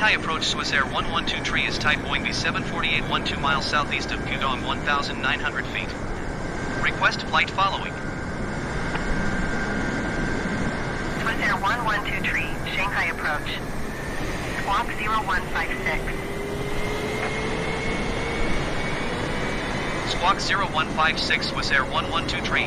Shanghai approach Swissair 112 tree is type Boeing B748 12 miles southeast of Pudong 1,900 feet. Request flight following. Swissair 112 tree, Shanghai approach. Squawk 0156. Squawk 0156 Swissair 112 tree.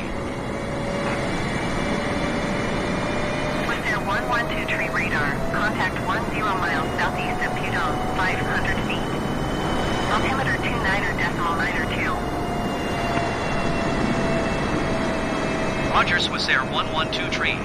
Swissair 112 tree radar, contact 10 miles southeast of Pudong, 500 feet. Altimeter 29.92. Roger Swissair 112 tree.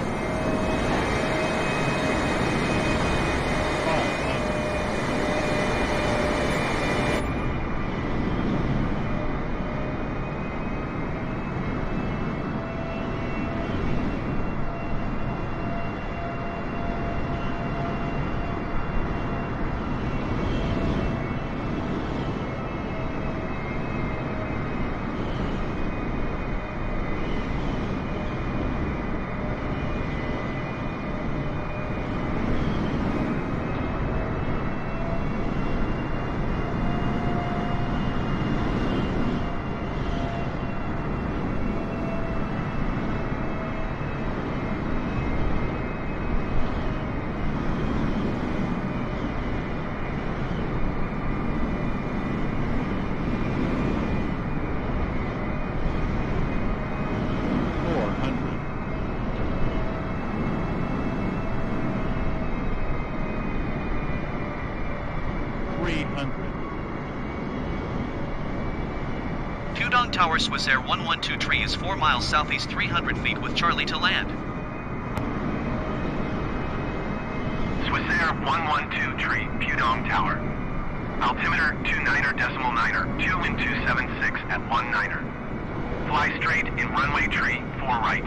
Pudong Tower Swissair 112 tree is 4 miles southeast 300 feet with Charlie to land. Swissair 112 tree, Pudong Tower. Altimeter 29.9er, 2 wind 276 at 19er. Fly straight in runway tree, 4 right.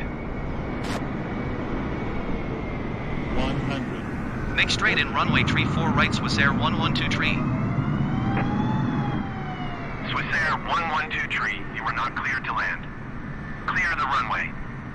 100. Make straight in runway tree 4 right Swissair 112 tree. Swissair 112 tree, you are not cleared to land. Clear the runway.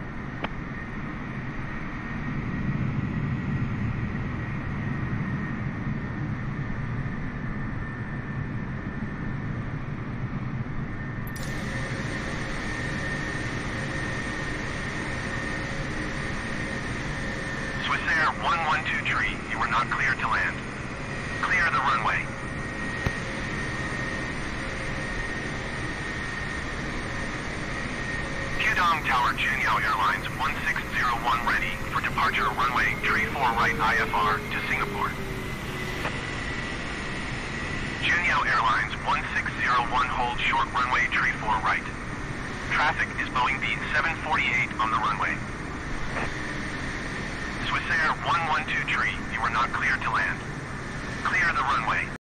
Swissair 112 tree, you are not cleared to land. Clear the runway. Pudong Tower Junyao Airlines 1601 ready for departure runway tree 4 right IFR to Singapore. Junyao Airlines 1601 hold short runway tree 4 right. Traffic is Boeing B748 on the runway. Swissair 112 tree, you are not cleared to land. Clear the runway.